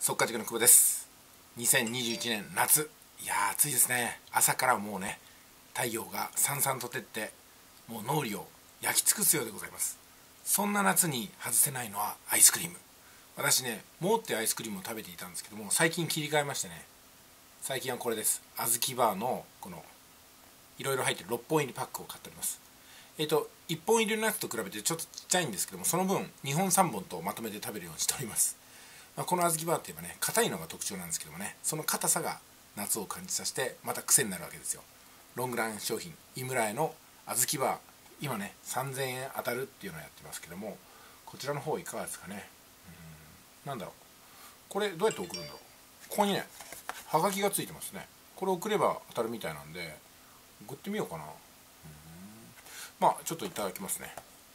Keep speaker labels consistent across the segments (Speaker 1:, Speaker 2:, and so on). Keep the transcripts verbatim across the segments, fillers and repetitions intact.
Speaker 1: 速稼塾の久保です。にせんにじゅういちねん夏、いやー暑いですね。朝からもうね、太陽がさんさんと照ってもう脳裏を焼き尽くすようでございます。そんな夏に外せないのはアイスクリーム。私ね、もうってアイスクリームを食べていたんですけども、最近切り替えましてね、最近はこれです。あずきバーのこのいろいろ入ってるろっぽん入りパックを買っております。えっといっぽん入りのやつと比べてちょっとちっちゃいんですけども、その分にほんさんぼんとまとめて食べるようにしております。まあ、このあずきバーっていえばね、硬いのが特徴なんですけどもね、その硬さが夏を感じさせてまた癖になるわけですよ。ロングラン商品井村屋のあずきバー、今ねさんぜんえん当たるっていうのをやってますけども、こちらの方いかがですかね。うん、なんだろう、これどうやって送るんだろう。ここにねはがきがついてますね。これ送れば当たるみたいなんで送ってみようかな。うん、まあちょっといただきますね。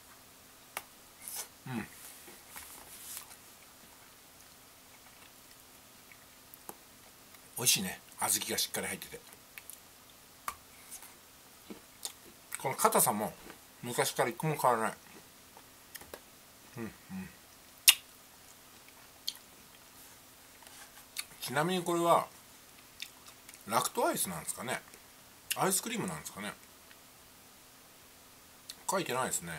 Speaker 1: うん、美味しいね。小豆がしっかり入ってて、この硬さも昔から一個も変わらない。うんうん、ちなみにこれはラクトアイスなんですかね、アイスクリームなんですかね。書いてないですね。へ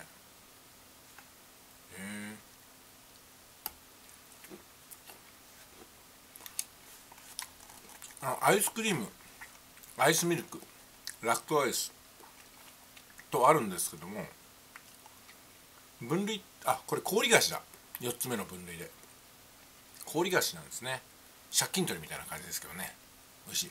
Speaker 1: え。あ、アイスクリーム、アイスミルク、ラクトアイスとあるんですけども、分類、あ、これ氷菓子だ。よっつめの分類で氷菓子なんですね。借金取りみたいな感じですけどね、美味しい。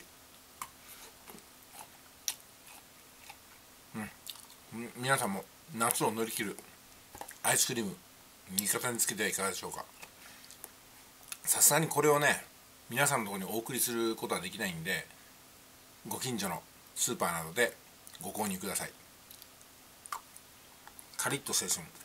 Speaker 1: うん、皆さんも夏を乗り切るアイスクリーム味方につけてはいかがでしょうか。さすがにこれをね皆さんのところにお送りすることはできないんで、ご近所のスーパーなどでご購入ください。カリッと青春。